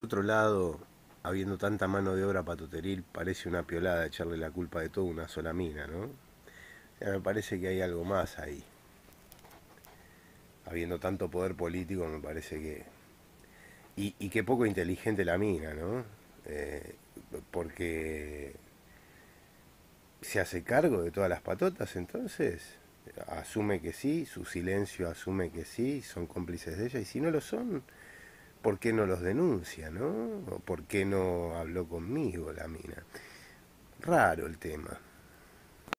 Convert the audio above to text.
otro lado, habiendo tanta mano de obra patuteril, parece una piolada echarle la culpa de todo a una sola mina, ¿no? O sea, me parece que hay algo más ahí. Habiendo tanto poder político, me parece que... Y qué poco inteligente la mina, ¿no? Eh, porque se hace cargo de todas las patotas, entonces asume que sí, su silencio asume que sí, son cómplices de ella, y si no lo son, ¿por qué no los denuncia, no? ¿O por qué no habló conmigo la mina? Raro el tema.